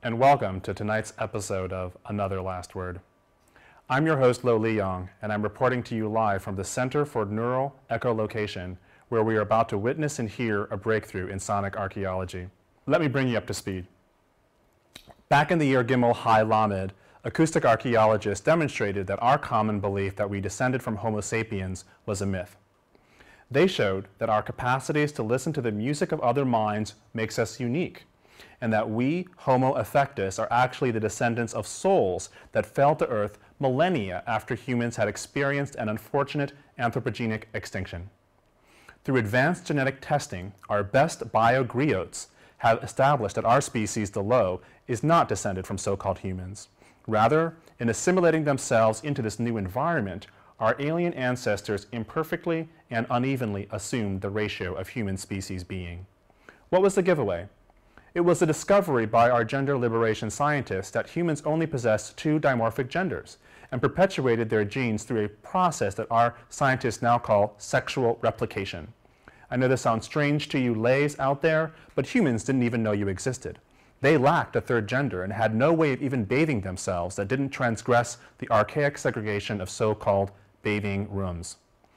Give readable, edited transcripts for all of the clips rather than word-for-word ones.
and welcome to tonight's episode of Another Last Word. I'm your host, Lo Leong, and I'm reporting to you live from the Center for Neural Echolocation, where we are about to witness and hear a breakthrough in sonic archaeology. Let me bring you up to speed. Back in the year Gimel Hai Lamed, acoustic archaeologists demonstrated that our common belief that we descended from Homo sapiens was a myth. They showed that our capacities to listen to the music of other minds makes us unique, and that we, Homo erectus, are actually the descendants of souls that fell to Earth millennia after humans had experienced an unfortunate anthropogenic extinction. Through advanced genetic testing, our best biogriots have established that our species, the Lo, is not descended from so-called humans. Rather, in assimilating themselves into this new environment, our alien ancestors imperfectly and unevenly assumed the ratio of human species being. What was the giveaway? It was the discovery by our gender liberation scientists that humans only possess two dimorphic genders and perpetuated their genes through a process that our scientists now call sexual replication. I know this sounds strange to you lays out there, but humans didn't even know you existed. They lacked a third gender and had no way of even bathing themselves that didn't transgress the archaic segregation of so-called bathing rooms.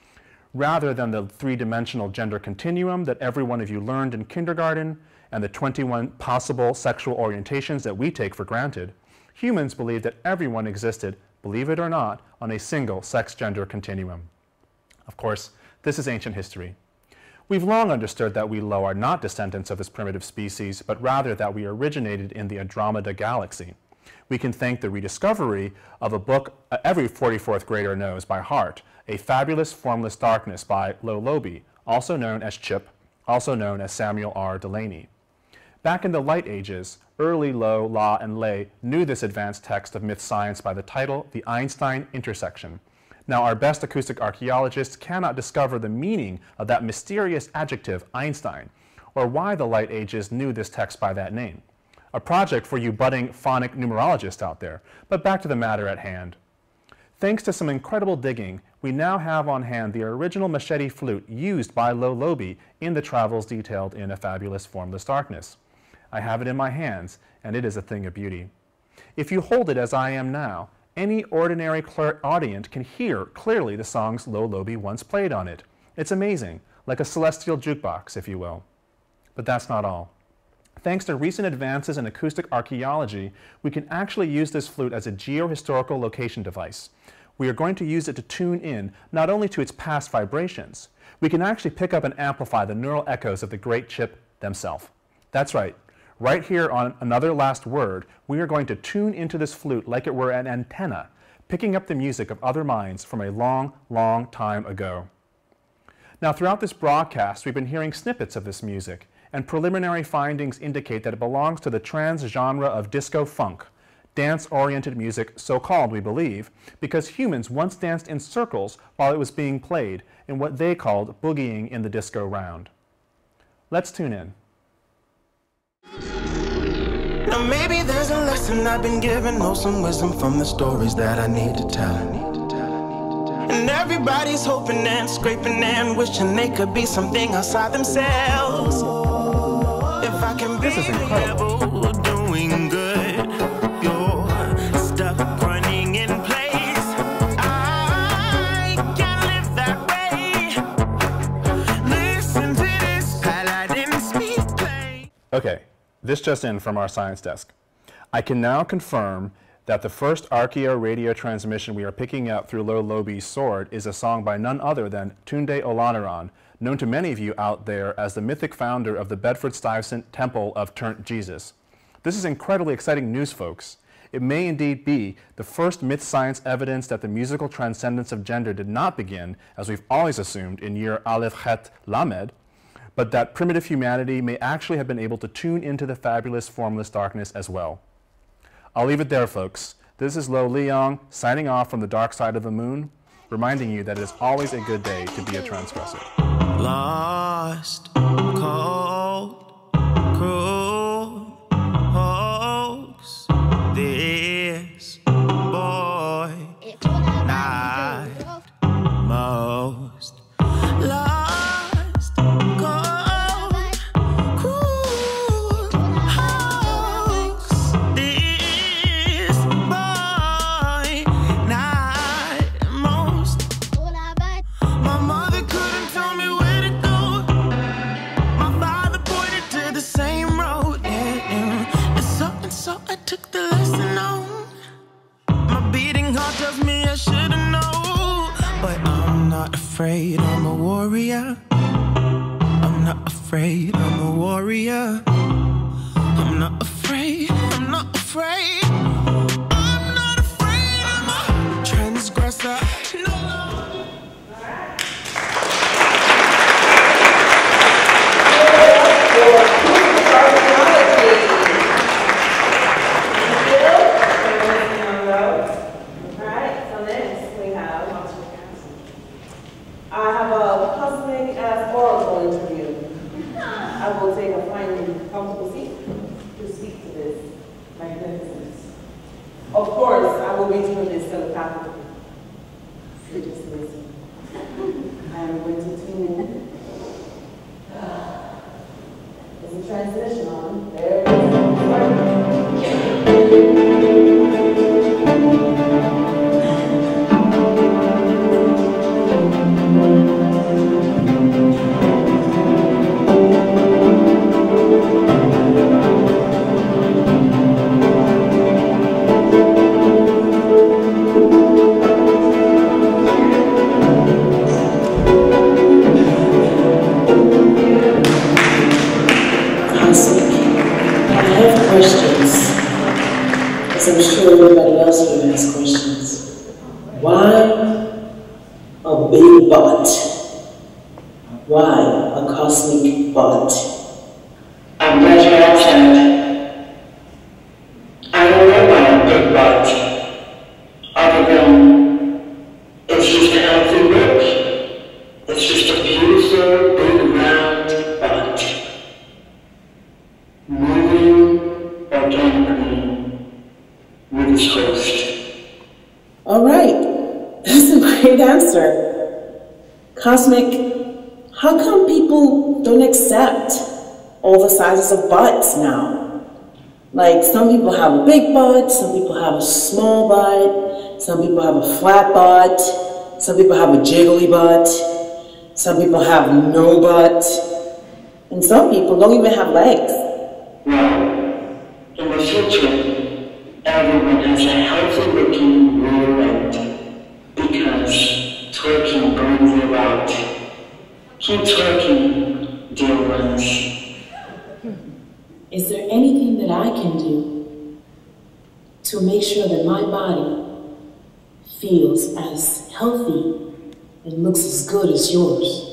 Rather than the three-dimensional gender continuum that every one of you learned in kindergarten and the 21 possible sexual orientations that we take for granted, humans believed that everyone existed, believe it or not, on a single sex-gender continuum. Of course, this is ancient history. We've long understood that we Lo are not descendants of this primitive species, but rather that we originated in the Andromeda galaxy. We can thank the rediscovery of a book every 44th grader knows by heart, A Fabulous Formless Darkness by Lo Lobe, also known as Chip, also known as Samuel R. Delany. Back in the Light Ages, early Lo, La, and Lay knew this advanced text of myth science by the title, The Einstein Intersection. Now, our best acoustic archaeologists cannot discover the meaning of that mysterious adjective, Einstein, or why the Light Ages knew this text by that name. A project for you budding phonic numerologists out there, but back to the matter at hand. Thanks to some incredible digging, we now have on hand the original machete flute used by Lo Lobe in the travels detailed in A Fabulous Formless Darkness. I have it in my hands, and it is a thing of beauty. If you hold it as I am now, any ordinary audience can hear clearly the songs Lo Lobe once played on it. It's amazing, like a celestial jukebox, if you will. But that's not all. Thanks to recent advances in acoustic archaeology, we can actually use this flute as a geohistorical location device. We are going to use it to tune in not only to its past vibrations, we can actually pick up and amplify the neural echoes of the great Chip themselves. That's right. Right here on Another Last Word, we are going to tune into this flute like it were an antenna, picking up the music of other minds from a long, long time ago. Now, throughout this broadcast, we've been hearing snippets of this music, and preliminary findings indicate that it belongs to the trans genre of disco funk, dance-oriented music, so-called, we believe, because humans once danced in circles while it was being played in what they called boogieing in the disco round. Let's tune in. Now maybe there's a lesson I've been given, or some wisdom from the stories that I need to tell. And everybody's hoping and scraping and wishing they could be something outside themselves. If I can be a rebel doing good, you're stuck running in place. I can't live that way. Listen to this Paladin speed play. Okay. This just in from our science desk. I can now confirm that the first archaeo radio transmission we are picking up through Lo Lobe's sword is a song by none other than Tunde Olaniran, known to many of you out there as the mythic founder of the Bedford-Stuyvesant Temple of Turnt Jesus. This is incredibly exciting news, folks. It may indeed be the first myth science evidence that the musical transcendence of gender did not begin, as we've always assumed, in year Aleph Het Lamed, but that primitive humanity may actually have been able to tune into the fabulous formless darkness as well. I'll leave it there, folks. This is Lo Leong signing off from the dark side of the moon, reminding you that it is always a good day to be a transgressor. Lost, cold, cruel hopes. This boy, not most. Lost, cold, cruel hopes. heart tells me I should've known. But I'm not afraid, I'm a warrior. I'm not afraid, I'm a warrior. I'm not afraid, I'm not afraid. I'm not afraid, I'm a transgressor. Of course, I will be doing this telepathically. So just listen. I am going to tune in. There's a transmission on. There it is. I'm sure everybody else here has questions. Why a big butt? Why a cosmic butt? I'm glad you asked that. I don't know why a big butt. Other than it's just a healthy look. It's just a beautiful, big, round butt. Moving organically. With his host. All right, that's a great answer. Cosmic, how come people don't accept all the sizes of butts now? Like, some people have a big butt, some people have a small butt, some people have a flat butt, some people have a jiggly butt, some people have no butt, and some people don't even have legs. Well, in the future, everyone has a healthy looking rear end because twerking burns you out. Keep twerking, dear ones. Is there anything that I can do to make sure that my body feels as healthy and looks as good as yours?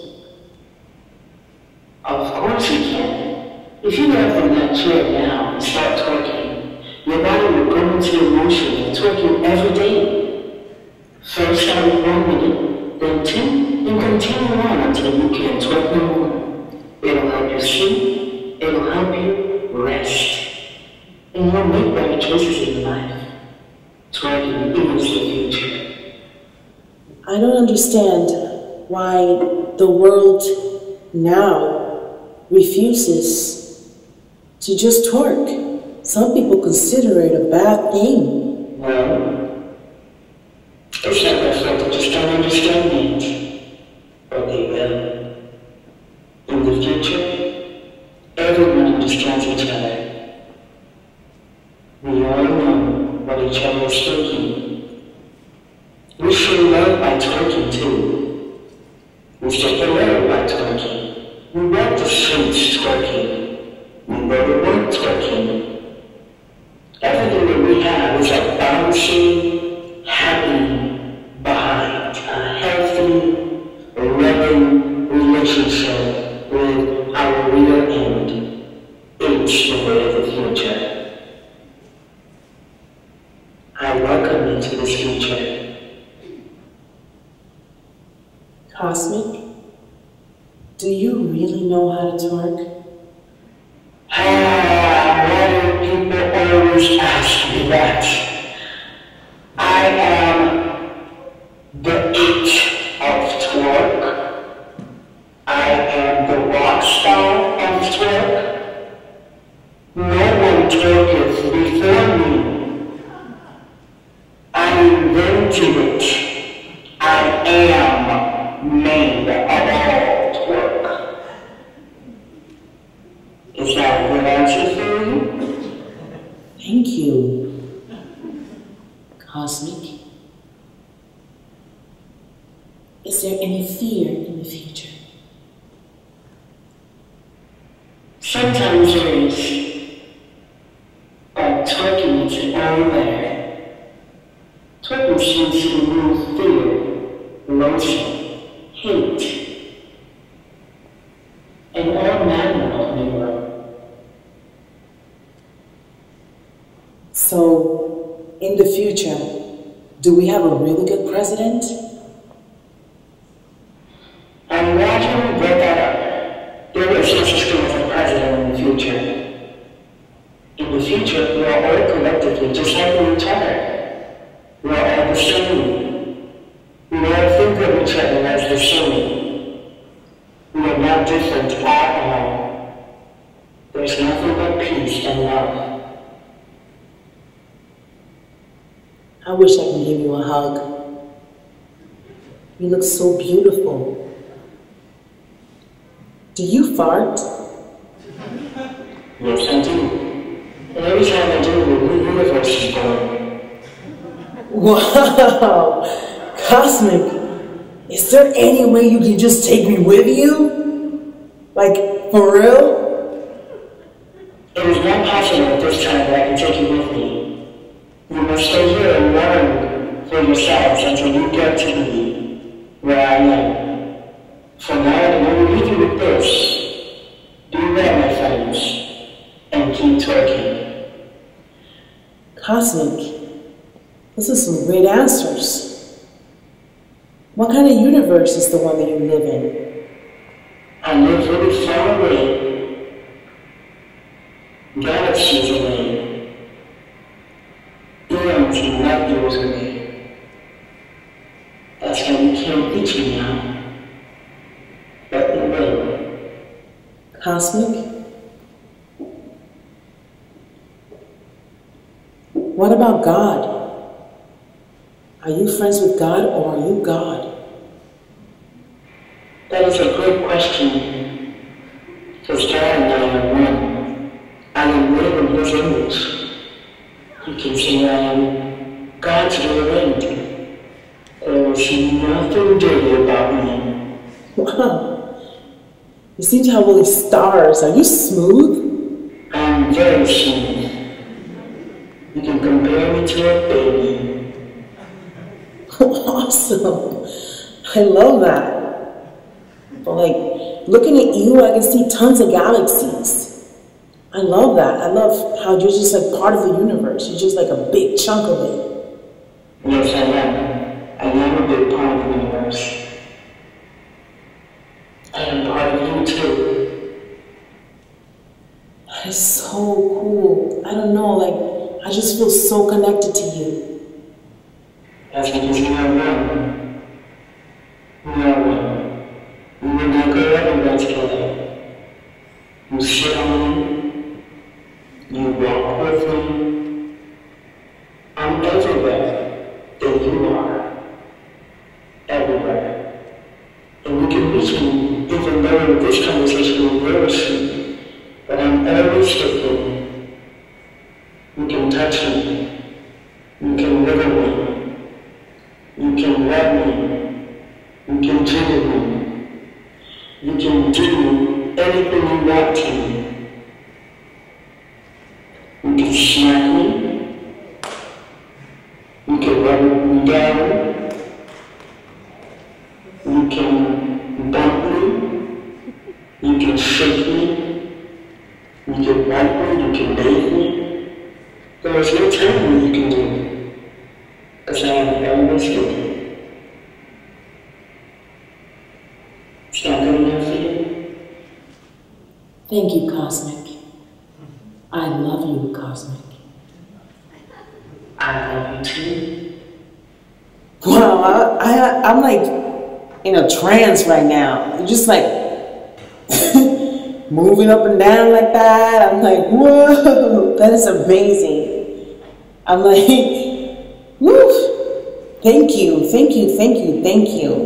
Of course you can. If you get from that chair now and start twerking, your body will go into motion and twerking every day. First start with 1 minute, then 2, and continue on until you can't twerk no more. It'll help you sleep, it'll help you rest. And you'll make better choices in life. Twerking is the future. I don't understand why the world now refuses to just twerk. Some people consider it a bad thing. Well, it's not their fault, they just don't understand it. But they will. In the future, everyone understands each other. We all know what each other is thinking. We show love by twerking too. We take the love by twerking. We walk the streets twerking. We go to work twerking. Everything that we have is a bouncing, happy behind a healthy, loving relationship with our rear end. It's the way of the future. I welcome you to this future. Cosmic, do you really know how to twerk? Why do people always ask me that? I am the it of twerk. I am the rock star of twerk. No one twerketh before me. I invented it. I am made of all twerk. Is that a good answer for you? Thank you, Cosmic. Is there any fear in the future? Sometimes there is, but twerking is all there. Twerking seems to remove fear, loathing, hate, and all manner of evil. So, in the future, do we have a really good president? I'm glad you brought that up. There is no such thing as a president in the future. In the future, we are all collectively just like each other. We are all the same. We all think of each other as the same. We are not different at all. There's nothing but peace and love. I wish I could give you a hug. You look so beautiful. Do you fart? Yes, I do. And every time I do, a new universe is born. Wow! Cosmic, is there any way you can just take me with you? Like, for real? It is not possible at this time that I can take you with me. You must stay here and learn for yourselves until you get to be where I am. For now, I'm going to leave you with this. Be well, my friends, and keep twerking. Cosmic, this is some great answers. What kind of universe is the one that you live in? I live really far away. Galaxies away. Eons and light years away. That's why we can't reach you now. But we will. Cosmic? What about God? Are you friends with God or are you God? That is a great question. Because God and I are one. I am made in His image. You can say I am God's Lauryn. There is nothing dirty about me. Wow. You seem to have all these stars. Are you smooth? I'm very smooth. You can compare me to a baby. Awesome. I love that. But like, looking at you, I can see tons of galaxies. I love that. I love how you're just like part of the universe. You're just like a big chunk of it. Yes, I am. I am a big part of the universe. I am part of you too. That is so cool. I don't know, like, I just feel so connected to you. That's because you are one. We are one. We will not go everywhere together. You sit on me. You walk with me. I'm everywhere that you are. Everywhere. And we can reach me even though this conversation will nourish you. But I'm always with you. You can touch me. You can live in me. You can love me. You can dream of me. You can do anything you want to me. You can smack me. You can rub me down. You can bump me. You can shake me. You can wipe me. You can bathe me. There is no telling what you can do. Because I am always with you. Is that good enough for you? Thank you, Cosmic. I love you, Cosmic. I love you too. Wow, I'm like in a trance right now. You're just like moving up and down like that. I'm like, whoa, that is amazing. I'm like, woof. Thank you, thank you, thank you, thank you.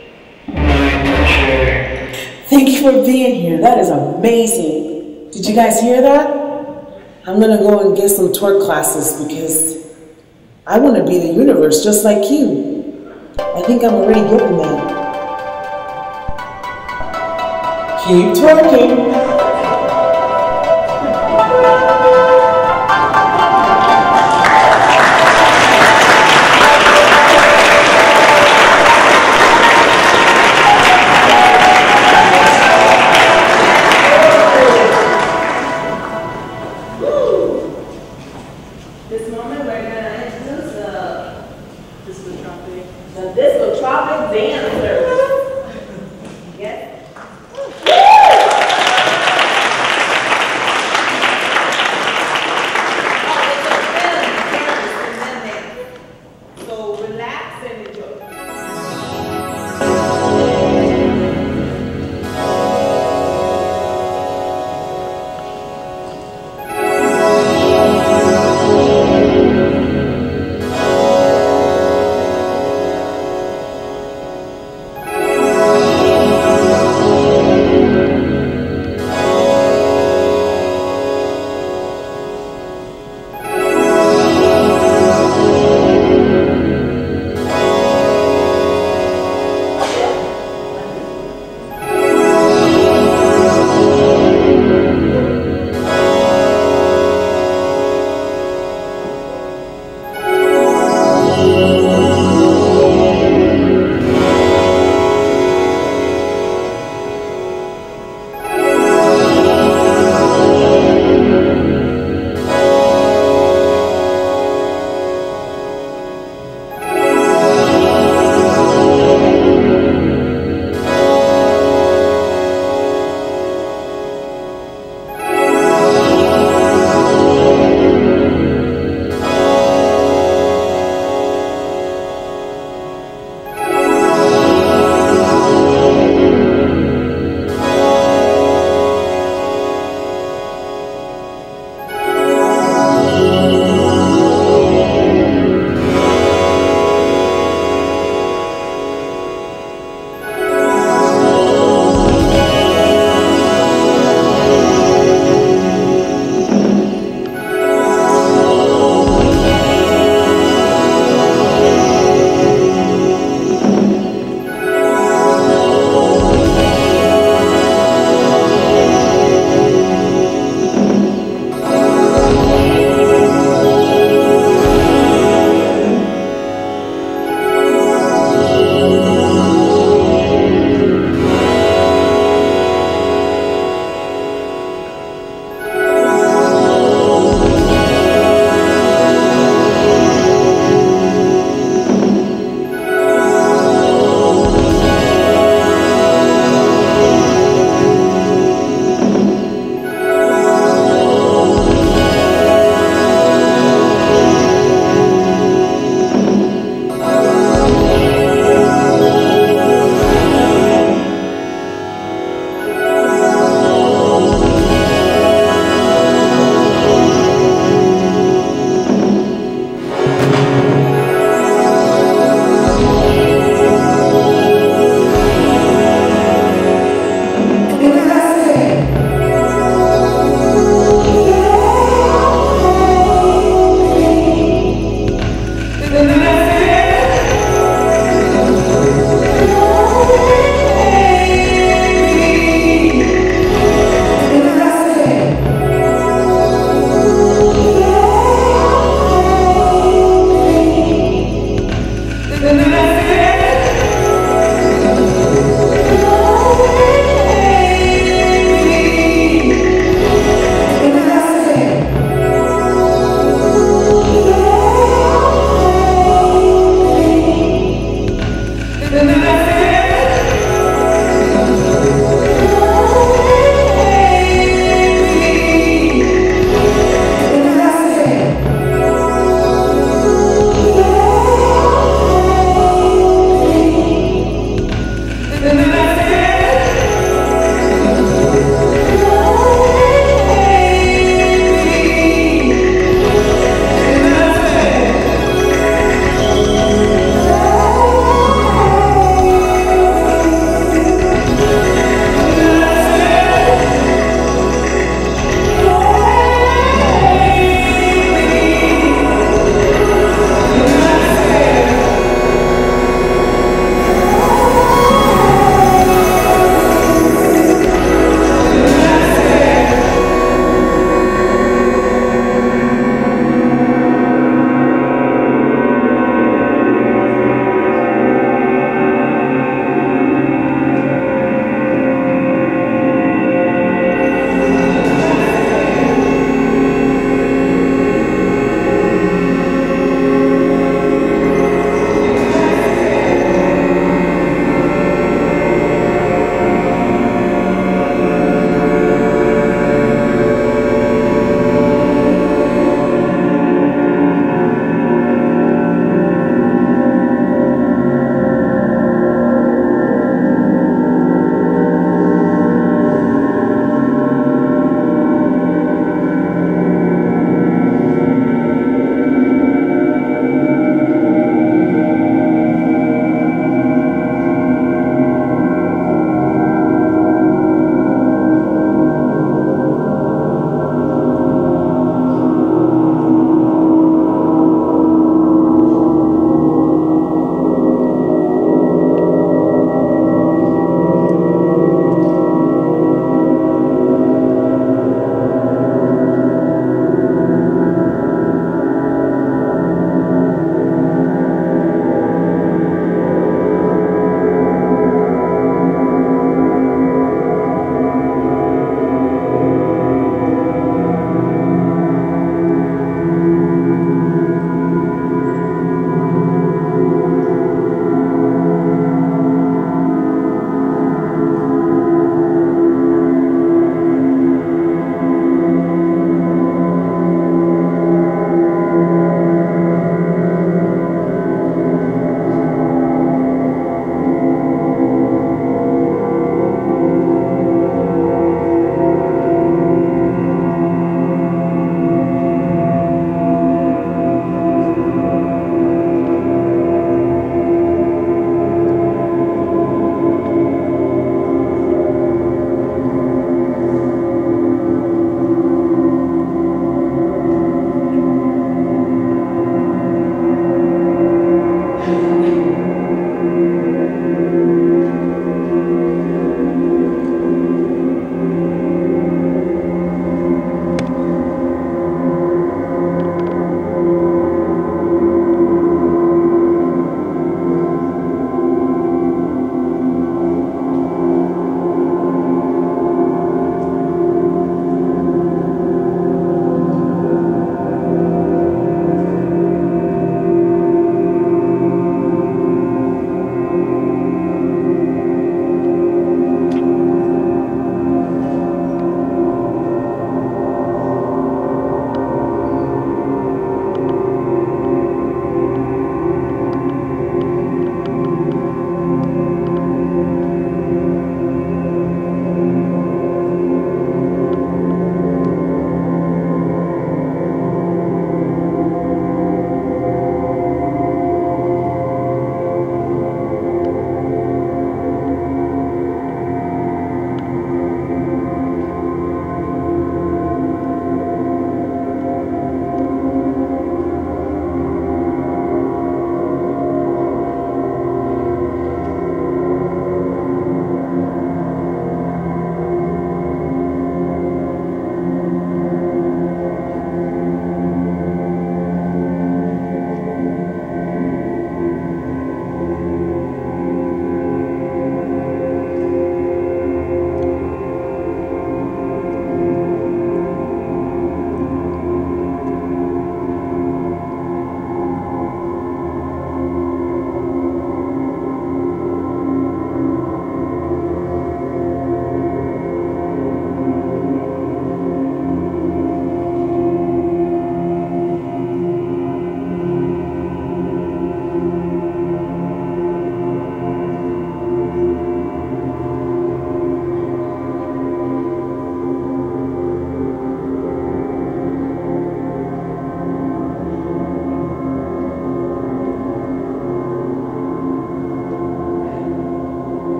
Thank you for being here. That is amazing. Did you guys hear that? I'm gonna go and get some twerk classes because I want to be the universe just like you. I think I'm already giving that. Keep twerking. This moment we're gonna introduce the discotropic dancers. Yes. So relax and enjoy.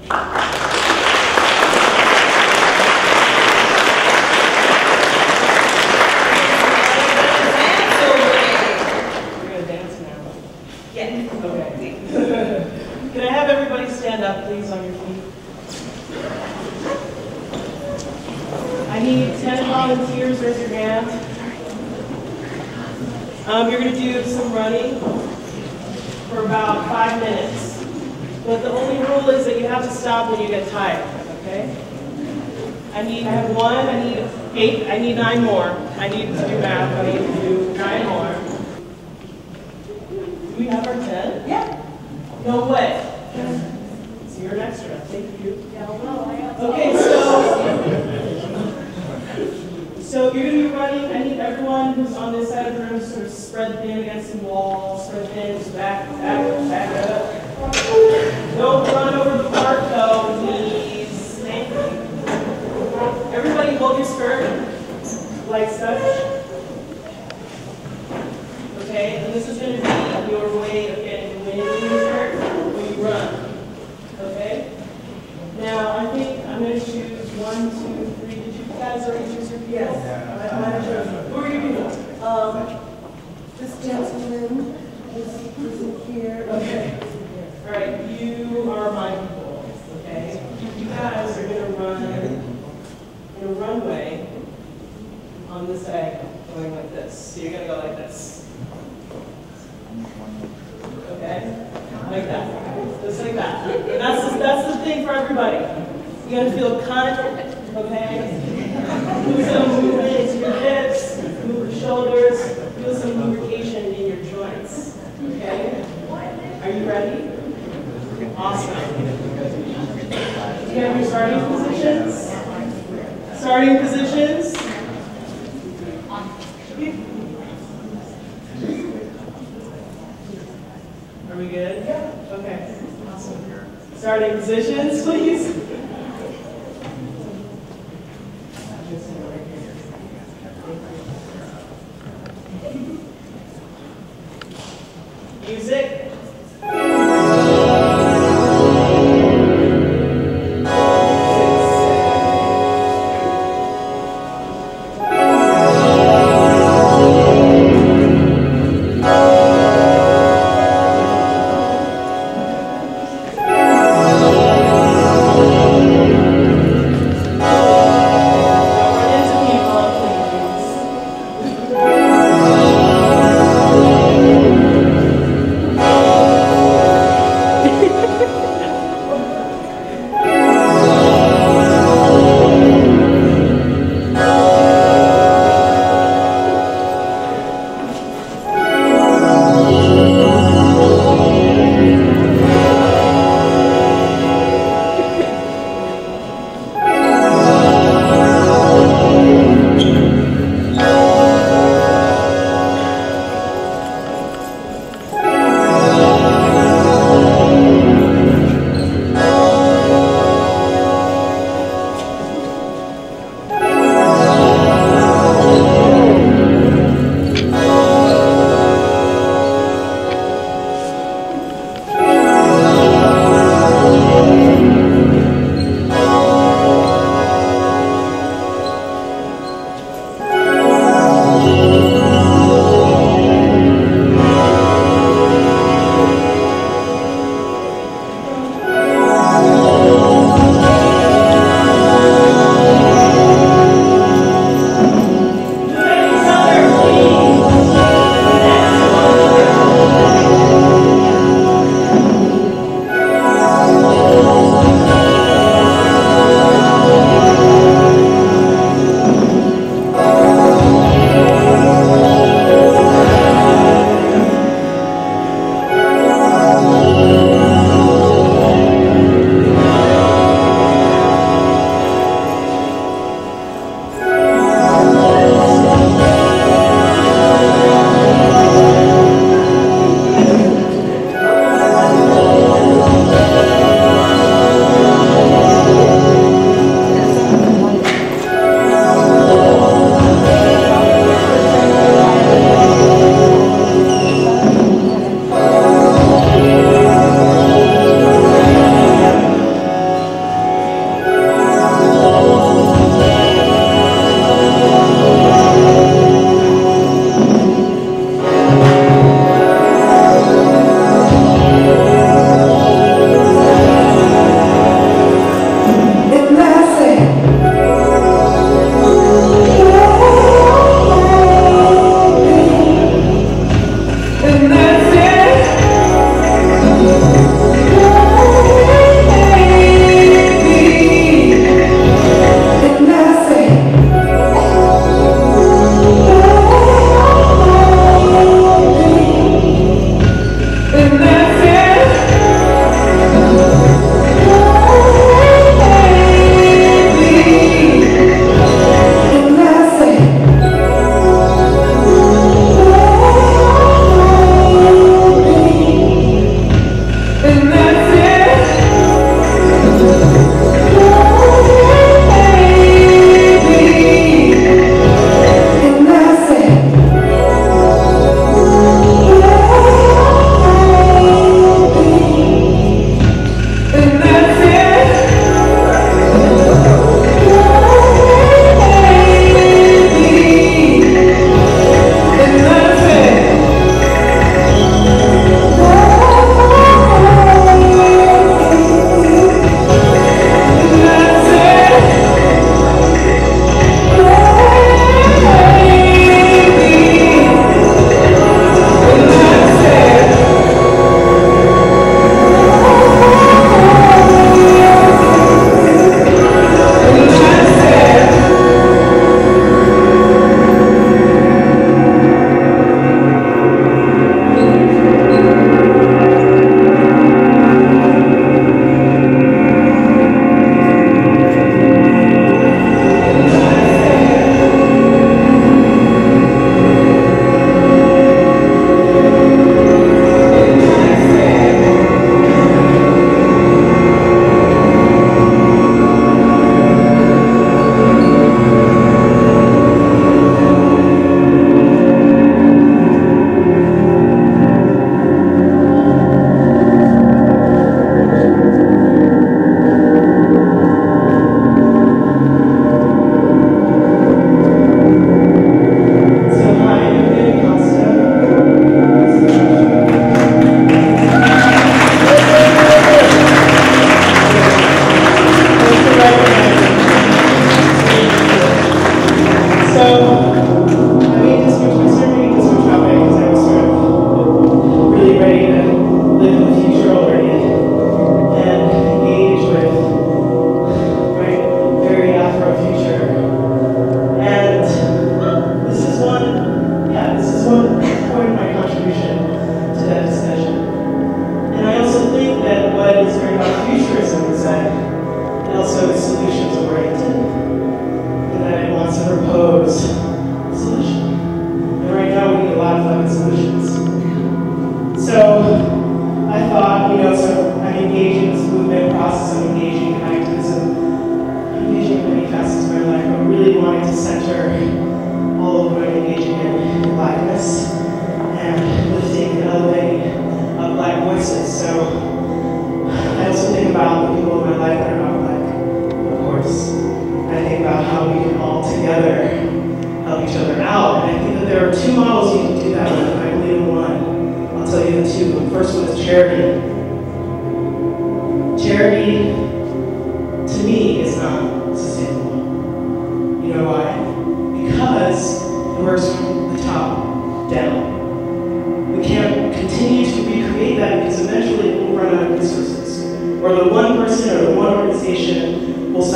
Can I have everybody stand up, please, on your feet? I need 10 volunteers. Raise your hand. You're going to do some running for about 5 minutes. But the only rule is that you have to stop when you get tired, okay? I have 1, I need 8, I need 9 more. I need to do math, I need to do 9 more. Do we have our 10? Yeah. No way. So you're an extra. Thank you. Okay, so you're going to be running. I need everyone who's on this side of the room to sort of spread thin against the wall, spread thin, just back up. Don't run over the park though, please. Thank you. Everybody hold your skirt like such. Okay, and this is going to be your way of getting the wind in your skirt when you run. Okay? Now, I think I'm going to choose 1, 2, 3. Did you guys already choose your people? Yes. Who are your people? This gentleman is here. Okay. All right, you are my people. Okay? You guys are going to run in a runway on this diagonal, going like this. So you're going to go like this. Okay? Like that. Just like that. And that's the thing for everybody. You gotta feel confident, okay? Do some movement into your hips, move your shoulders, feel some lubrication in your joints. Okay? Are you ready? Awesome. Do you have your starting positions? Starting positions? Are we good? Yeah. Okay. Awesome. Starting positions, please. Music.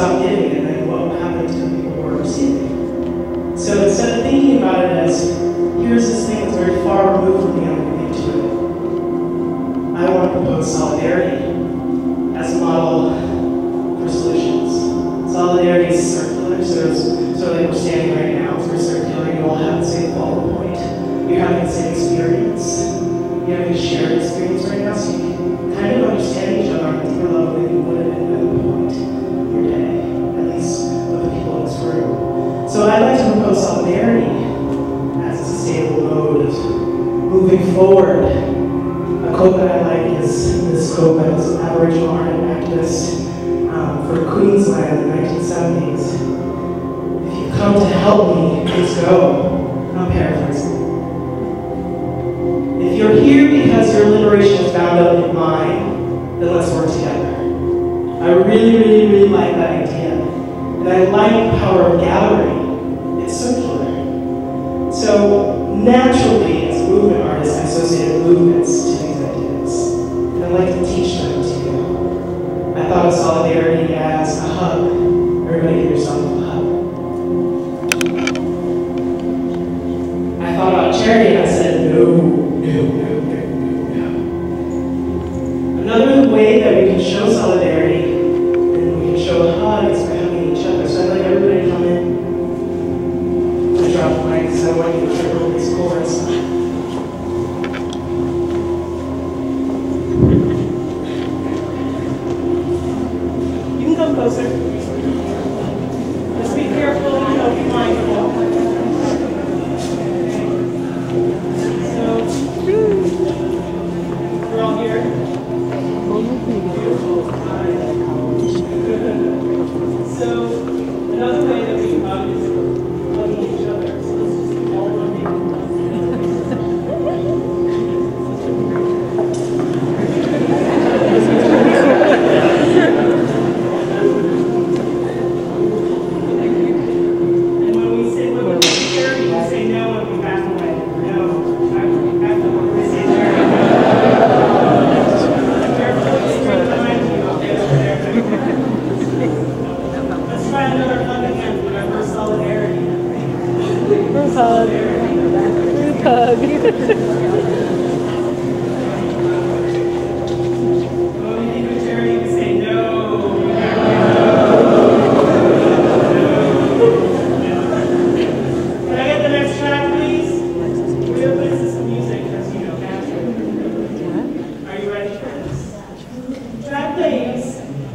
stop giving and then what happened to the people who are receiving. So instead of thinking about it as, here's this thing that's very far removed from me, I'm moving to it, I want to propose solidarity as a model for solutions. Solidarity is circular, so like we're standing right now, we're circular, you all have the same focal point. You're having the same experience. You're having a shared experience right now, so you can kind of understand each other on a deeper level than you would have at a point in your day, at least with the people in this room. So I'd like to propose solidarity as a sustainable mode of moving forward. A quote that I like is this quote by this Aboriginal art and activist for Queensland in the 1970s. If you come to help me, please go. I'm paraphrasing. If you're here because your liberation is bound up in mine, then let's work together. I really, really, really like that idea. And I like the power of gathering. It's circular. So naturally, as a movement artist, I associated movements to these ideas. And I like to teach them to you. I thought of solidarity as a hug. Everybody give yourself a hug. I thought about charity and I said, no. Another way that we can show solidarity and we can show a hug is by hugging each other. So I'd like everybody to come in. I'm going to drop the mic because I want you to triple these chords. You can come closer. Just be careful, be mindful. So, we're all here. So, another way that we hug is hugging each other. So let's just do all one thing. And when we say, when we share, you say no and we back away. No, back away. We say there. Let's try another hug again for our first solidarity. Group hug. Group hug. When we think of charity, we say no. Can I get the next track, please? We'll listen to some music because you know naturally. Are you ready for this? Track, please.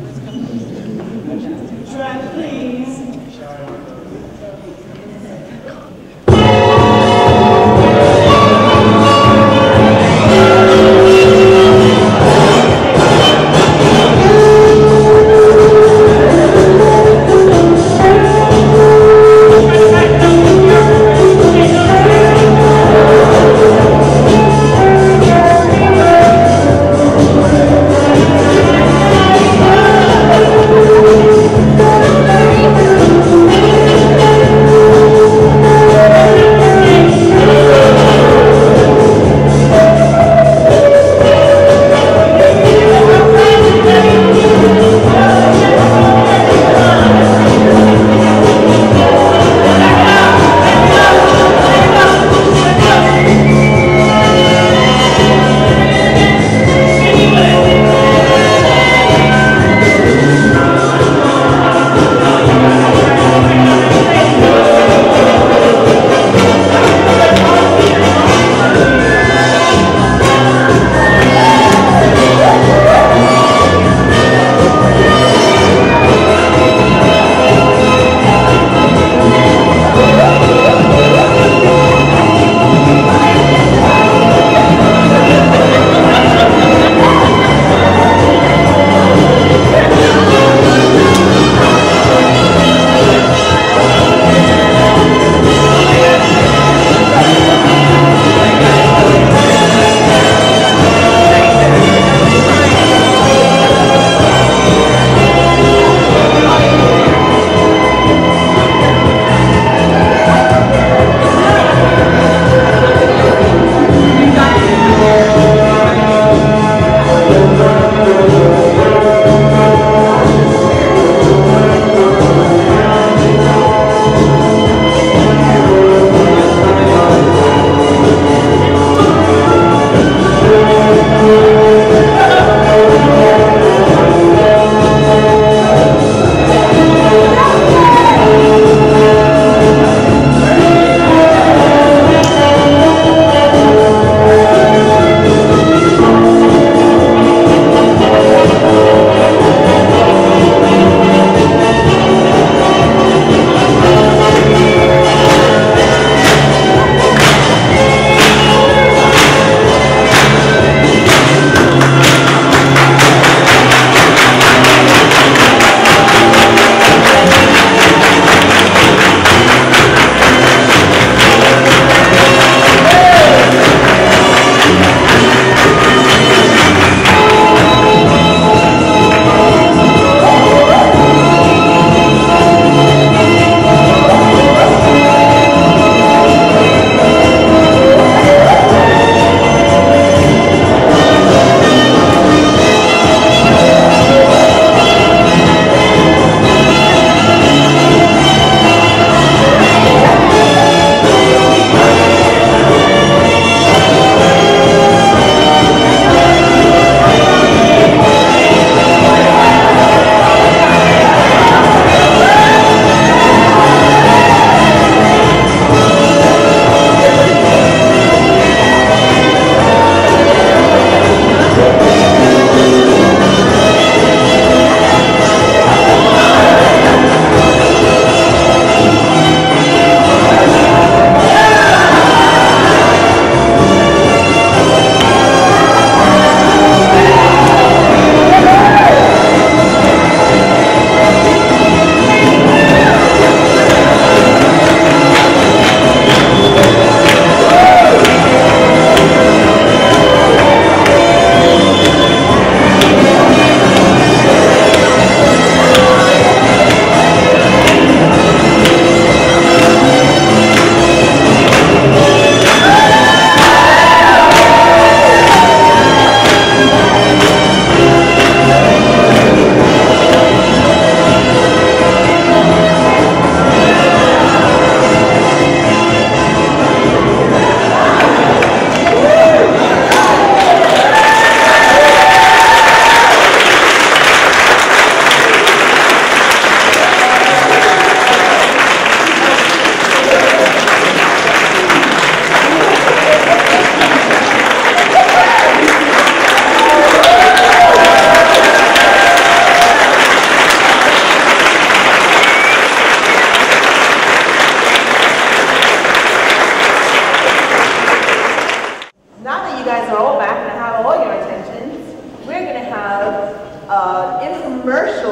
Track, please.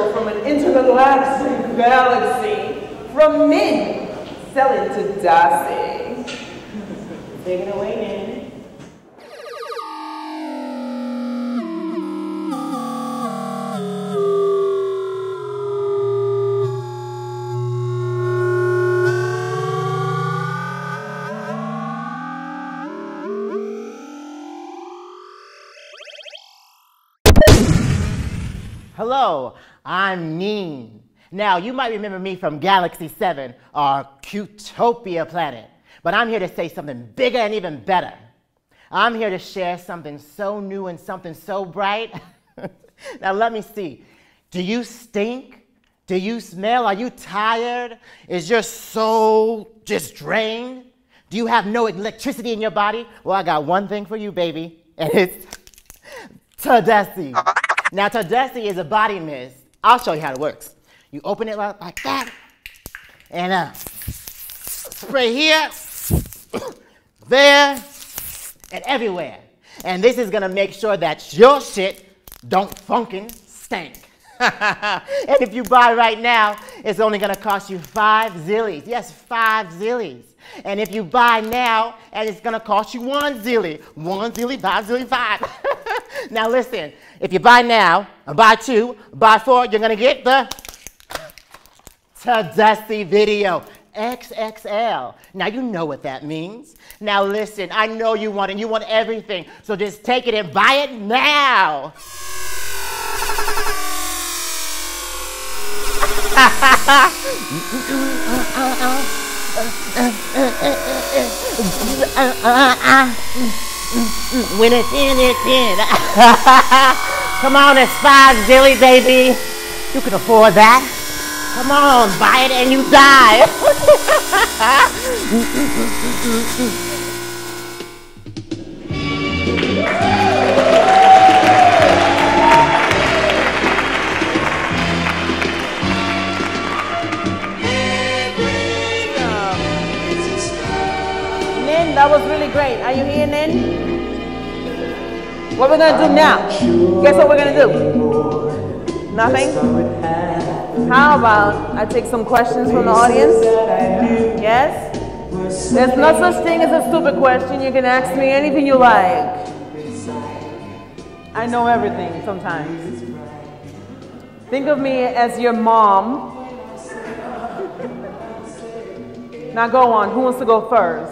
commercial from an intergalactic galaxy. From Nin, selling to Darcy. Take it away, Nin. Hello, I'm Nin. Now, you might remember me from Galaxy 7, our Cutopia planet. But I'm here to say something bigger and even better. I'm here to share something so new and something so bright. Now, let me see. Do you stink? Do you smell? Are you tired? Is your soul just drained? Do you have no electricity in your body? Well, I got one thing for you, baby, and it's Tadesi. Now, Tadesi is a body mist. I'll show you how it works. You open it like that, and spray here, there, and everywhere. And this is gonna make sure that your shit don't funkin' stink. And if you buy right now, it's only gonna cost you 5 zillies. Yes, 5 zillies. And if you buy now, and it's gonna cost you 1 zilly. 1 zilly, 5 zilly, 5. Now listen, if you buy now, buy 2, buy 4, you're gonna get the Tadesi video. XXL. Now you know what that means. Now listen, I know you want it. You want everything. So just take it and buy it now. When it's in, it's in. Come on, it's 5 zilly, baby. You can afford that. Come on, buy it and you die. Nin, that was really great. Are you here, Nin? What we're gonna do now? Guess what we're gonna do? Nothing? How about I take some questions from the audience? Yes? There's no such thing as a stupid question. You can ask me anything you like. I know everything sometimes. Think of me as your mom. Now go on. Who wants to go first?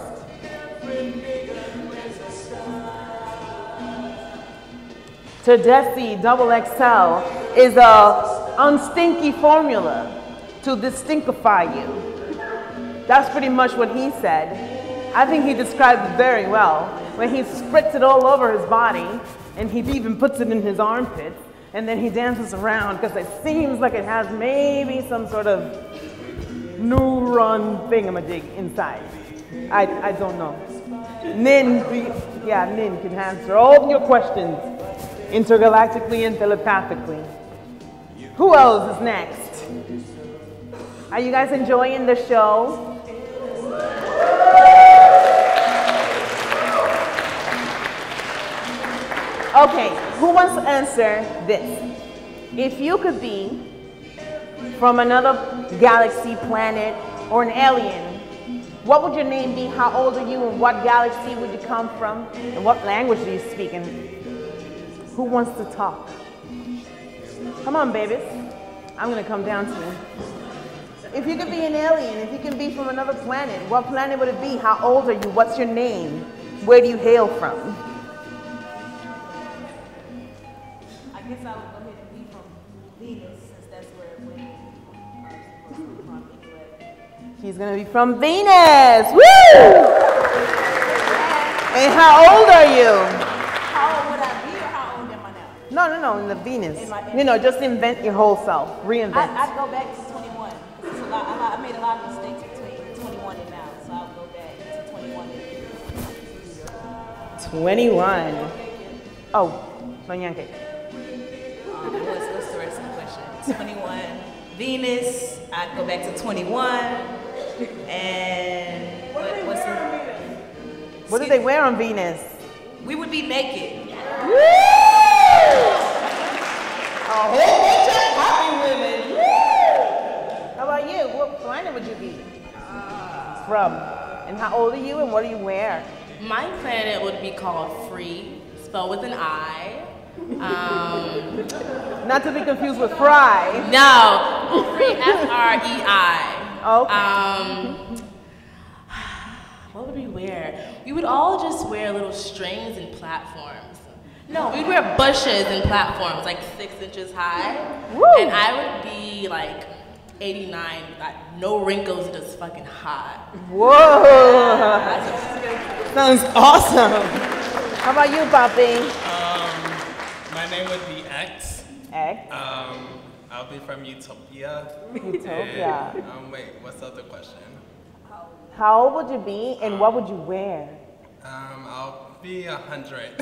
Tadesi XXL is a unstinky formula to distinctify you. That's pretty much what he said. I think he described it very well. When he spritz it all over his body, and he even puts it in his armpits, and then he dances around because it seems like it has maybe some sort of neuron thingamajig inside. I don't know. Nin can answer all of your questions intergalactically and telepathically. Who else is next? Are you guys enjoying the show? Okay, who wants to answer this? If you could be from another galaxy, planet, or an alien, what would your name be? How old are you? And what galaxy would you come from? And what language do you speak? And who wants to talk? Come on, babies. I'm gonna come down to you. If you could be an alien, if you can be from another planet, what planet would it be? How old are you? What's your name? Where do you hail from? I guess I would go ahead and be from Venus, since that's where women are supposed to be from anyway. She's gonna be from Venus. Woo! And how old are you? How old would I be, or how old am I now? No, in the Venus. You know, just invent your whole self. Reinvent. I'd go back to 21. I made a lot of mistakes between 21 and now, so I'll go back to 21. 21. Oh, Sonyanke. What's the rest of the question? 21. Venus, I'd go back to 21. And what do they wear on Venus? We would be naked. Woo! A whole bunch of happy women. from? And how old are you and what do you wear? My planet would be called Free, spelled with an I. Not to be confused with Fry. No, Free, F-R-E-I. Okay. What would we wear? We would all just wear little strings and platforms. No, we'd wear bushes and platforms like 6 inches high. Woo. And I would be like 89, got no wrinkles, just fucking hot. Whoa. Sounds awesome. How about you, Papi? My name would be X. X. I'll be from Utopia. Utopia. And, wait, what's the other question? How old would you be and what would you wear? I'll be 100.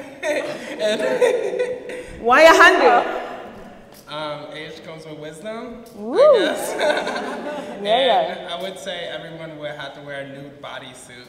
Why 100? Age comes with wisdom, Woo. I guess. Yeah. I would say everyone would have to wear a nude bodysuit.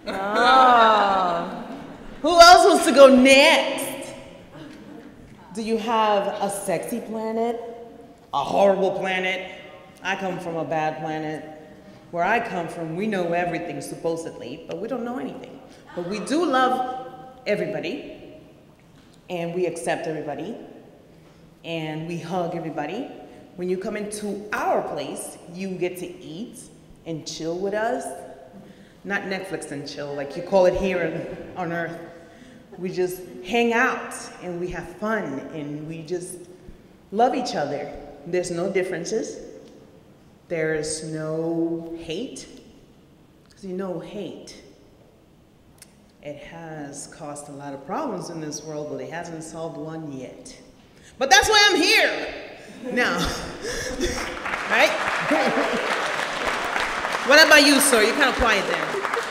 Oh. Who else wants to go next? Do you have a sexy planet? A horrible planet? I come from a bad planet. Where I come from, we know everything supposedly, but we don't know anything. But we do love everybody, and we accept everybody, and we hug everybody. When you come into our place, you get to eat and chill with us. Not Netflix and chill, like you call it here on Earth. We just hang out, and we have fun, and we just love each other. There's no differences. There's no hate. Because you know hate, it has caused a lot of problems in this world, but it hasn't solved one yet. But that's why I'm here now, right? What about you, sir? You're kind of quiet there.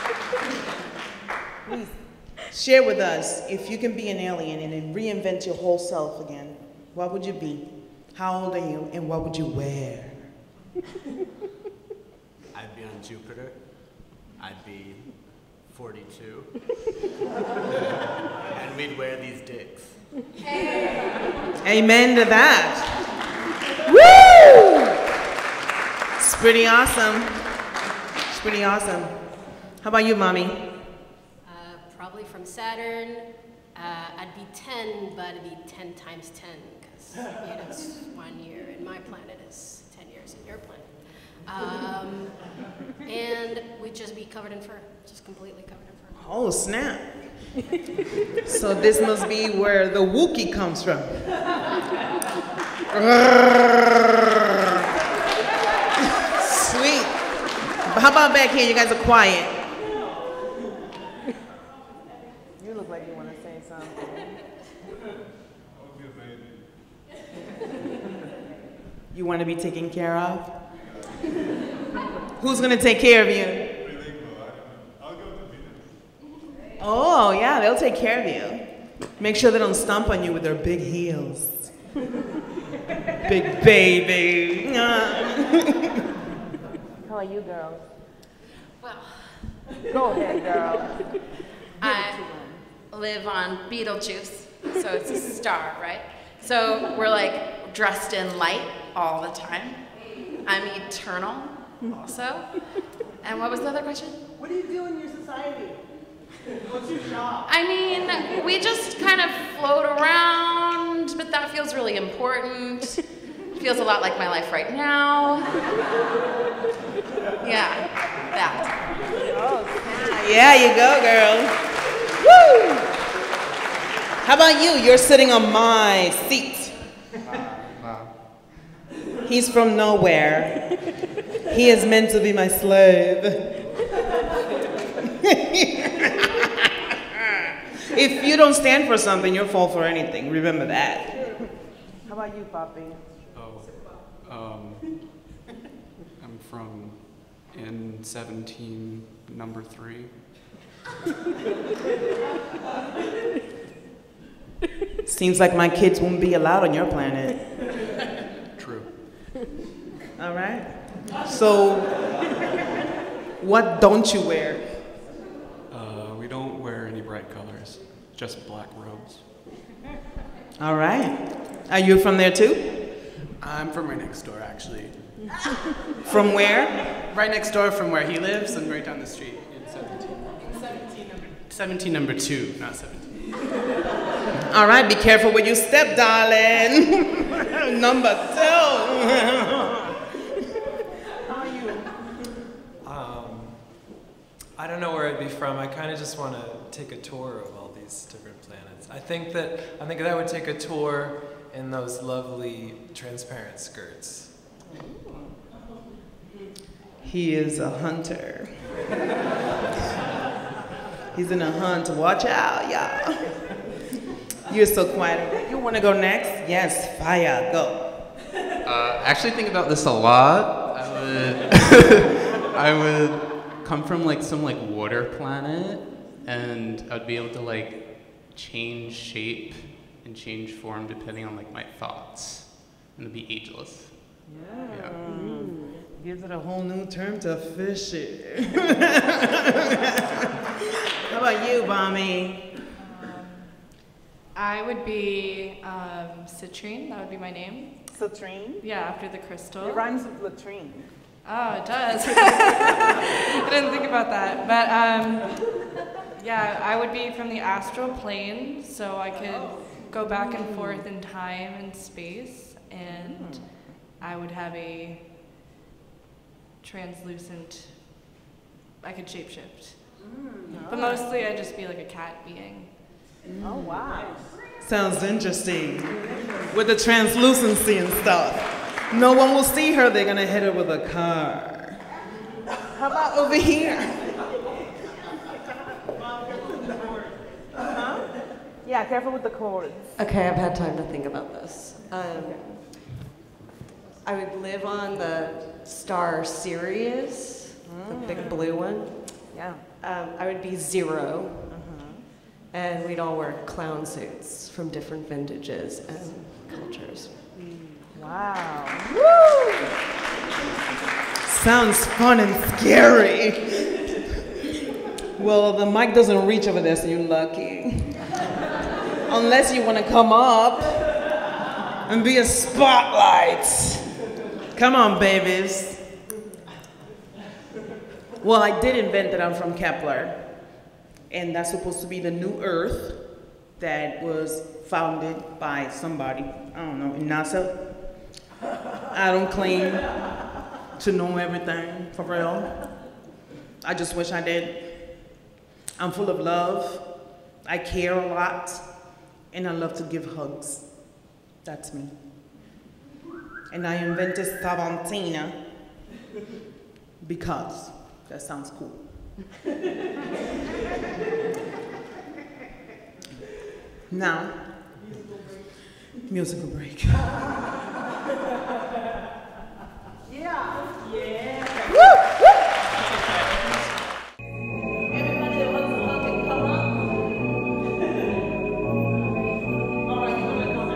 Please share with us, if you can be an alien and then reinvent your whole self again, what would you be? How old are you, and what would you wear? I'd be on Jupiter. I'd be 42. And we'd wear these dicks. Amen to that. Woo! It's pretty awesome. It's pretty awesome. How about you, Mommy? Probably from Saturn. I'd be 10, but it'd be 10 times 10, because it's 1 year, and my planet is 10 years in your planet. And we'd just be covered in fur, just completely covered in fur. Oh, snap. So this must be where the Wookiee comes from. Sweet. How about back here? You guys are quiet. You look like you want to say something. You want to be taken care of? Who's going to take care of you? Oh, yeah, they'll take care of you. Make sure they don't stomp on you with their big heels. Big baby. How are you, girls? Well, Go ahead, girl. I live on Beetlejuice, so it's a star, right? So we're like dressed in light all the time. I'm eternal also. And what was the other question? What do you do in your society? What's your job? I mean, we just kind of float around, but that feels really important. Feels a lot like my life right now. Yeah, that. Oh, yeah, you go, girl. Woo! How about you? You're sitting on my seat. He's from nowhere. He is meant to be my slave. If you don't stand for something, you'll fall for anything. Remember that. How about you, Papi? I'm from N17, number 3. Seems like my kids won't be allowed on your planet. True. All right. So, what don't you wear? We don't wear any bright colors, just black robes. All right. Are you from there too? I'm from right next door, actually. From where? Right next door from where he lives and right down the street in 17 number 2, not 17. All right, be careful where you step, darling. Number 2. How are you? I don't know where I'd be from. I kind of just want to take a tour of all these different planets. I think that I would take a tour in those lovely transparent skirts. He is a hunter. He's in a hunt. Watch out, y'all. You're so quiet. You want to go next? Yes, fire, go. Actually think about this a lot. I would come from like some like water planet, and I'd be able to like change shape and change form depending on like my thoughts, and it'd be ageless. Yeah. Gives it a whole new term to fishing. How about you, Bommy? I would be Citrine, that would be my name. Citrine? Yeah, after the crystal. It rhymes with latrine. Oh, it does. I didn't think about that. But yeah, I would be from the astral plane, so I could go back and forth in time and space, and I would have a translucent, I could shapeshift. But mostly I'd just be like a cat being. Oh, wow. Sounds interesting. With the translucency and stuff. No one will see her, they're gonna hit her with a car. How about over here? Yeah, careful with the cords. Okay, I've had time to think about this. I would live on the star Sirius, the big blue one. Yeah. I would be Zero. And we'd all wear clown suits from different vintages and cultures. Wow. Woo! Sounds fun and scary. Well, the mic doesn't reach over there, so you're lucky. Unless you want to come up and be a spotlight. Come on, babies. Well, I did invent that I'm from Kepler. And that's supposed to be the new Earth that was founded by somebody, I don't know, in NASA. I don't claim to know everything, for real. I just wish I did. I'm full of love. I care a lot. And I love to give hugs. That's me. And I invented Savantina because that sounds cool. Now, musical break. Yeah. Yeah. Woo! Everybody that wants to hug can come up. All right, you're gonna come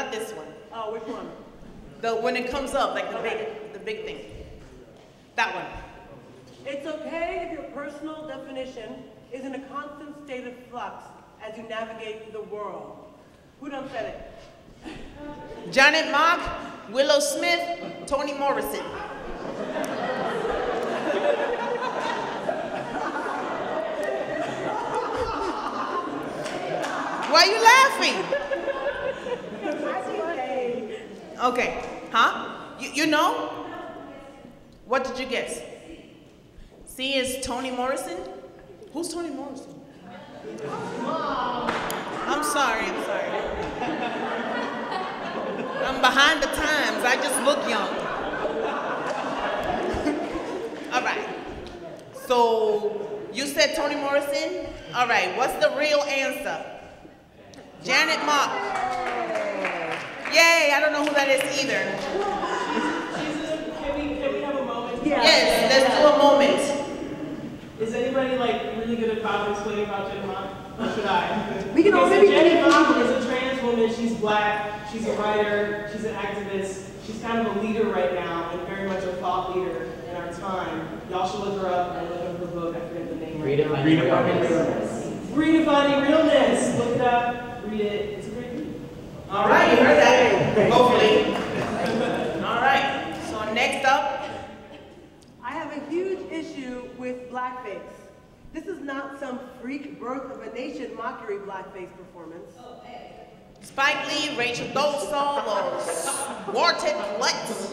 not this one. Oh, which one? When it comes up, like the big thing. That one. It's okay if your personal definition is in a constant state of flux as you navigate the world. Who done said it? Janet Mock, Willow Smith, Toni Morrison. Why are you laughing? Okay, huh? You know? What did you guess? C is Toni Morrison? Who's Toni Morrison? I'm sorry. I'm behind the times. I just look young. All right. So you said Toni Morrison? All right. What's the real answer? Janet Mock. Yay! I don't know who that is either. Can we have a moment? Yes. Let's do a moment. Is anybody like really good at explaining about Janet Mock? Or should I? We can all maybe Janet Mock is a trans woman. She's black. She's a writer. She's an activist. She's kind of a leader right now, and very much a thought leader in our time. Y'all should look her up and look up her book. I forget the name right now. Redefining Realness. Look it up. Read it. It's a great read. All right, you heard that. Hopefully. All right. So next up. I have a huge issue with blackface. This is not some freak birth of a nation mockery blackface performance. Spike Lee, Rachel Dolezal, Warted Lutz.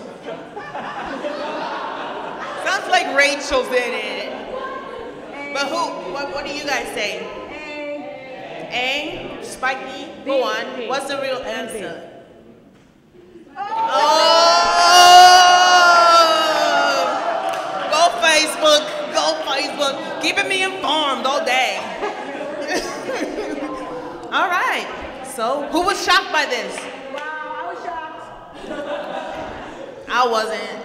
Sounds like Rachel's in it. But who? What do you guys say? A. Spike Lee? Go on. What's the real answer? Oh! Go Facebook. Keeping me informed all day. All right. So, who was shocked by this? Wow, I was shocked. I wasn't.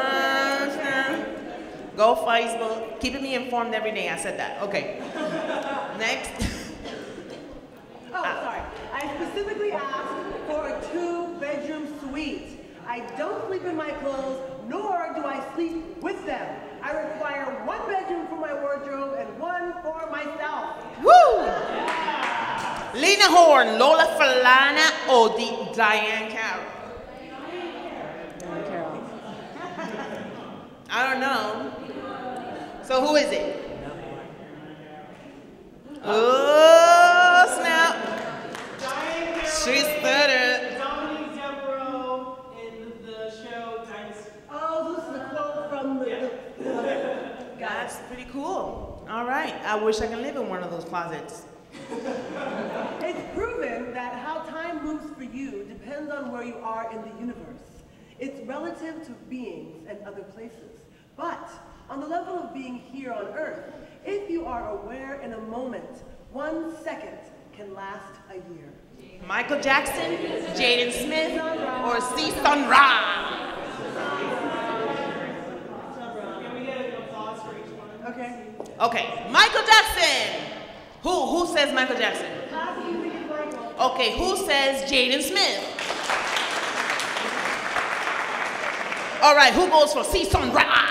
Go Facebook. Keeping me informed every day. I said that. Okay. Next. Oh, sorry. I specifically asked for a 2-bedroom suite. I don't sleep in my clothes, nor do I sleep with them. I require 1 bedroom for my wardrobe and 1 for myself. Woo! Lena Horne, Lola Falana, or Diane Carroll? I don't know. So who is it? Oh, snap. She started. Dominique Devereaux in the show Dynasty. Oh, this is a quote from the... That's pretty cool. All right. I wish I could live in one of those closets. It's proven that how time moves for you depends on where you are in the universe. It's relative to beings and other places. But on the level of being here on Earth, if you are aware in a moment, 1 second can last a year. Michael Jackson, Jaden Smith, or C. Sun Ra? Can we get an applause for each one? Okay. Okay, Michael Jackson. Who says Michael Jackson? Okay, who says Jaden Smith? All right, who goes for C. Sun Ra?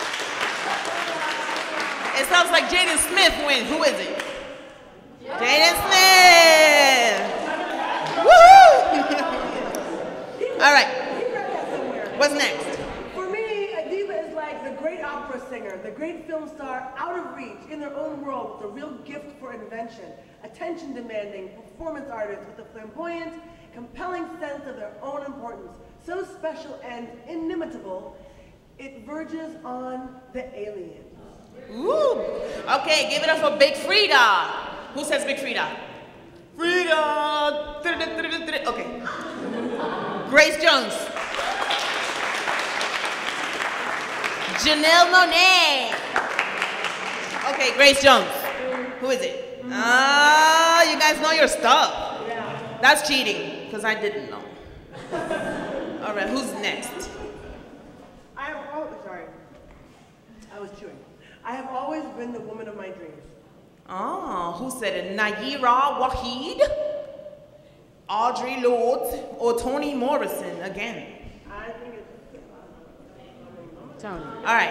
It sounds like Jaden Smith wins. Who is it? Jaden Smith. Woo! All right. What's next? For me, a diva is like the great opera singer, the great film star, out of reach, in their own world, with a real gift for invention, attention-demanding performance artist with a flamboyant, compelling sense of their own importance, so special and inimitable, it verges on the alien. Ooh. Okay, give it up for Big Frida. Who says Big Frida? Frida. Okay. Grace Jones. Janelle Monáe. Okay, Grace Jones. Who is it? Ah, you guys know your stuff. That's cheating, because I didn't know. All right, who's next? I was chewing. I have always been the woman of my dreams. Oh, who said it? Nayyirah Waheed? Audre Lorde or Toni Morrison again? I think it's Tony. All right.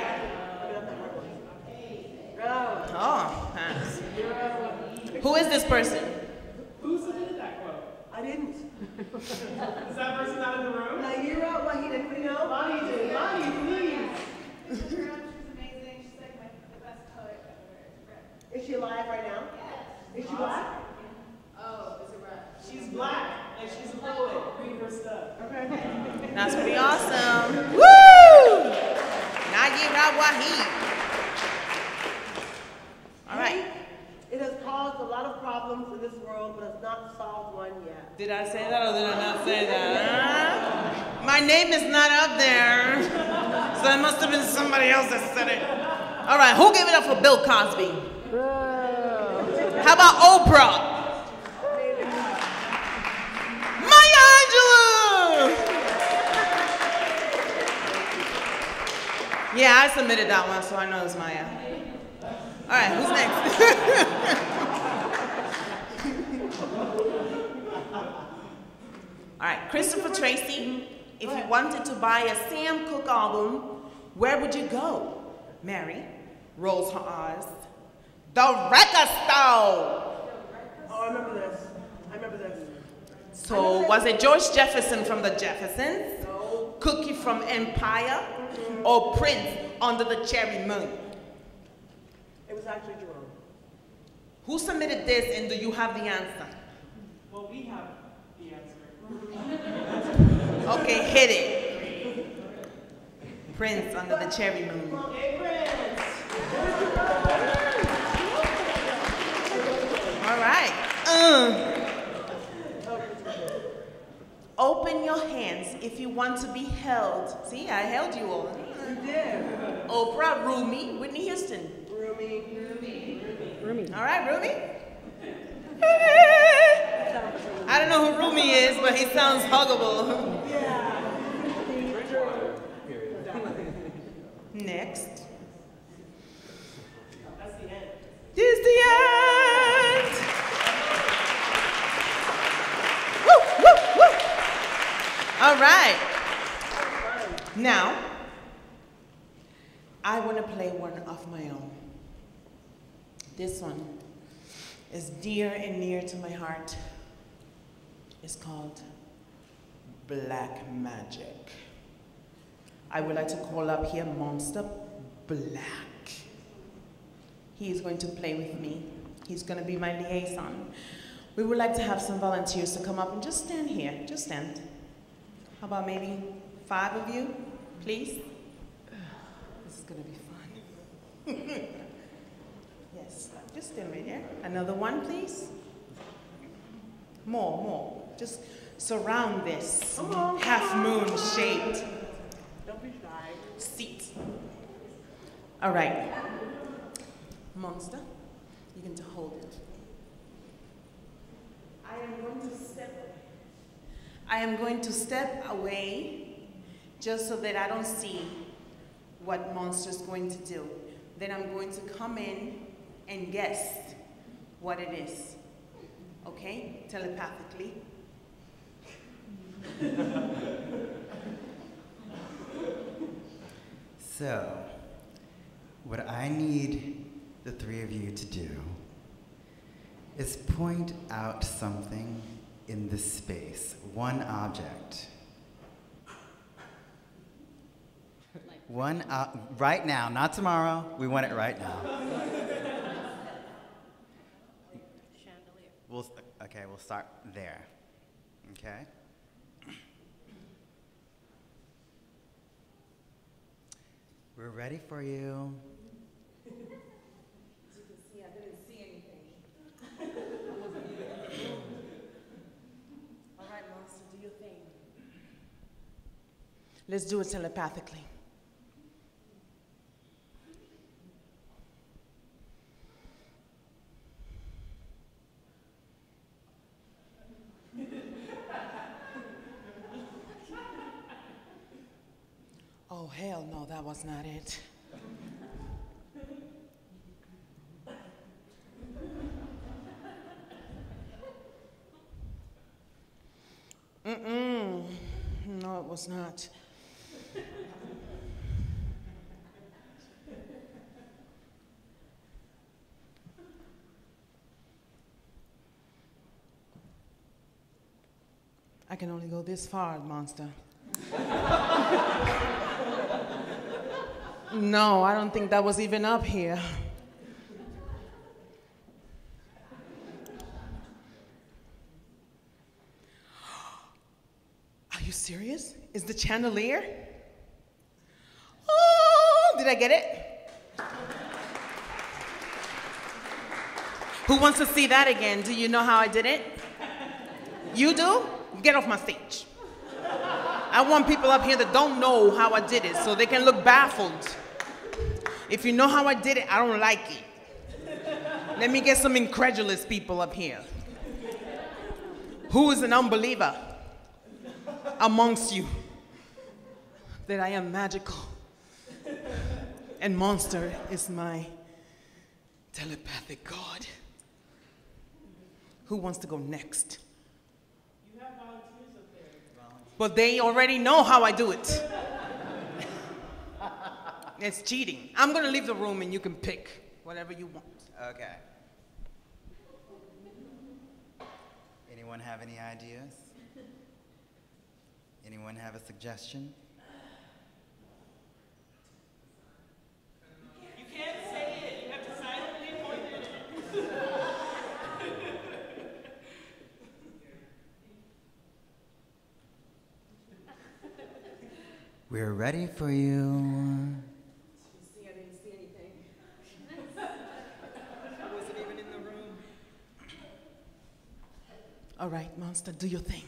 Oh, thanks. Who is this person? Who submitted that quote? I didn't. Is that person not in the room? Naira Wahida Quino? Lonnie did. Lonnie, please. She's amazing. She's like the best poet ever. Is she alive right now? Yes. Is she black? Oh, it's a rap. She's black and she's a poet. Read her stuff. Okay. That's pretty awesome. Woo! Naira Wahid. All right. It has caused a lot of problems in this world, but has not solved one yet. Did I say that or did I not say that? My name is not up there. So it must have been somebody else that said it. All right, who gave it up for Bill Cosby? How about Oprah? Maya Angelou! Yeah, I submitted that one, so I know it's Maya. All right, who's next? All right, Christopher Tracy, if you wanted to buy a Sam Cooke album, where would you go? Mary rolls her eyes. The record store! Oh, I remember this. So, was it George Jefferson from the Jeffersons? No. Cookie from Empire? Or Prince under the cherry moon? It was actually Jerome. Who submitted this and do you have the answer? Well, we have the answer. Okay, hit it. Prince under the cherry moon. Hey, Prince! All right. Open your hands if you want to be held. See, I held you all. You did. Oprah, Rumi, Whitney Houston. Rumi. All right, Rumi. I don't know who Rumi is, but he sounds huggable. Next. That's the end. This is the end. Woo, woo, woo. All right. Now, I want to play one of my own. This one is dear and near to my heart. It's called Black Magic. I would like to call up here Monstah Black. He is going to play with me. He's going to be my liaison. We would like to have some volunteers to come up and just stand here. Just stand. How about maybe 5 of you, please? This is going to be fun. Yes, just stand right there. Another one, please. More. Just surround this half-moon shaped Don't be shy. seat. All right. Monstah, you're going to hold it. I am going to step away just so that I don't see what Monstah's going to do. Then I'm going to come in and guess what it is. Okay? Telepathically. So, what I need the 3 of you to do is point out something in this space, one object. One, right now, not tomorrow, we want it right now. Chandelier. Okay, we'll start there, okay? We're ready for you. As you can see, I didn't see anything. All right, Monstah, do your thing. Let's do it telepathically. Oh, hell no, that was not it. course not. I can only go this far, Monstah. No, I don't think that was even up here. Are you serious? Is the chandelier? Oh, did I get it? Who wants to see that again? Do you know how I did it? You do? Get off my stage. I want people up here that don't know how I did it so they can look baffled. If you know how I did it, I don't like it. Let me get some incredulous people up here. Who is an unbeliever amongst you that I am magical and Monstah is my telepathic god? Who wants to go next? But they already know how I do it. It's cheating. I'm gonna leave the room and you can pick whatever you want. Okay. Anyone have any ideas? Anyone have a suggestion? You can't say it. You have to silently point it. We're ready for you. See, I didn't see anything. I wasn't even in the room. All right, Monstah, do your thing.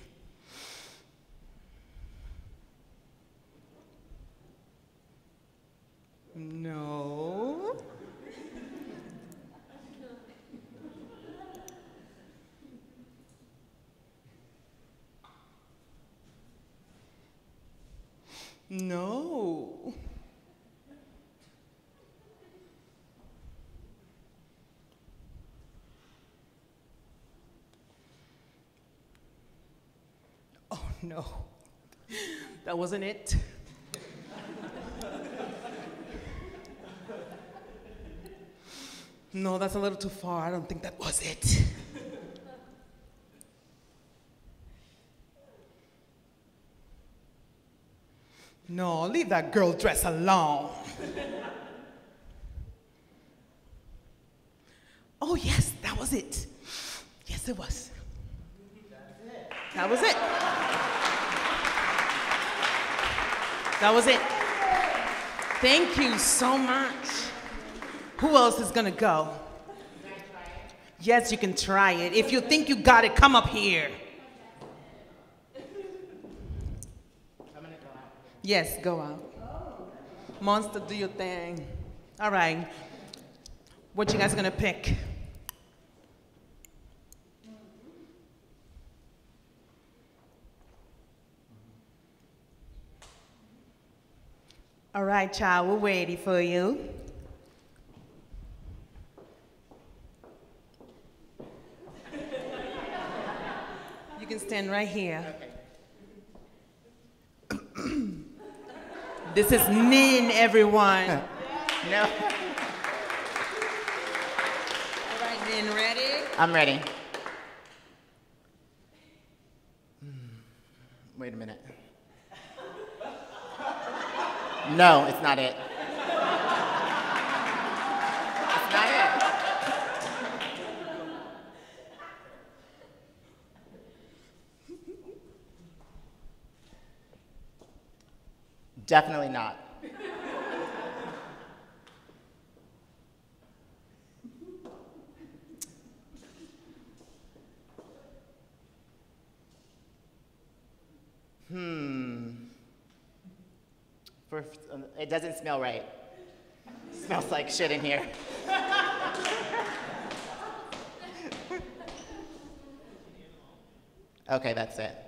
No. No. Oh no. That wasn't it. No, that's a little too far. I don't think that was it. No, leave that girl dress alone. Oh yes, that was it. Yes, it was. That was it. That was it. Thank you so much. Who else is gonna go? Yes, you can try it. If you think you got it, come up here. Yes, go out. Monstah, do your thing. All right. What you guys gonna pick? All right, child, we're ready for you. You can stand right here. This is Nin, everyone. No. All right, Nin, ready? I'm ready. Wait a minute. No, it's not it. It's not it. Definitely not. It doesn't smell right. It smells like shit in here. Okay, that's it.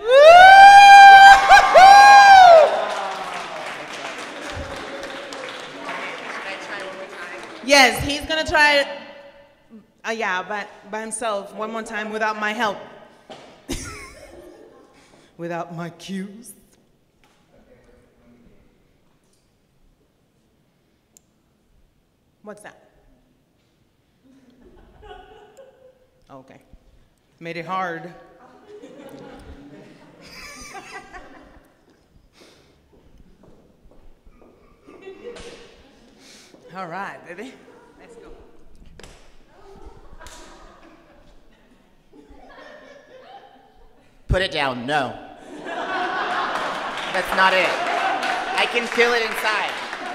Yes, he's gonna try it. Yeah, but by himself one more time without my help. Without my cues. What's that? Okay. Made it hard. All right, baby. Let's go. Put it down, no. That's not it. I can feel it inside.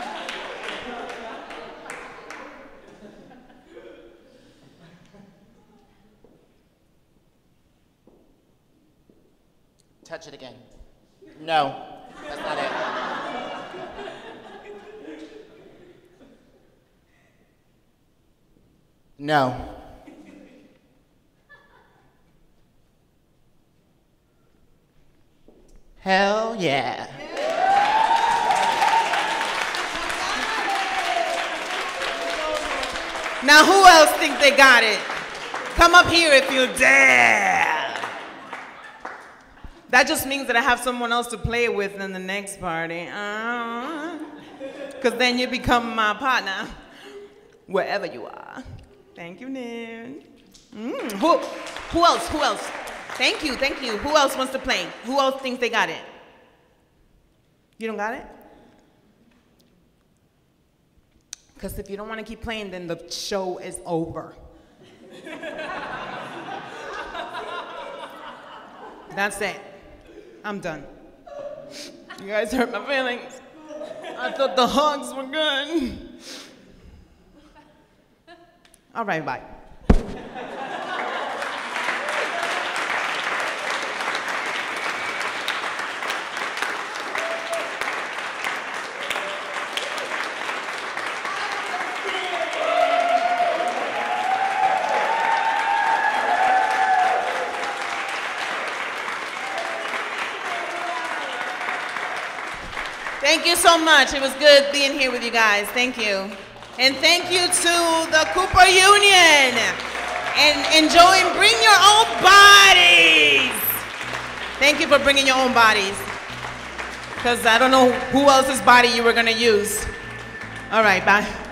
Touch it again. No, that's not it. No. Hell yeah. Now who else thinks they got it? Come up here if you dare. That just means that I have someone else to play with in the next party. Because then you become my partner, wherever you are. Thank you, Nan. Who else? Who else? Thank you, thank you. Who else wants to play? Who else thinks they got it? You don't got it? Because if you don't want to keep playing, then the show is over. That's it. I'm done. You guys hurt my feelings. I thought the hugs were good. All right, bye. Thank you so much. It was good being here with you guys. Thank you. And thank you to the Cooper Union. And bring your own bodies. Thank you for bringing your own bodies. Because I don't know who else's body you were going to use. All right, bye.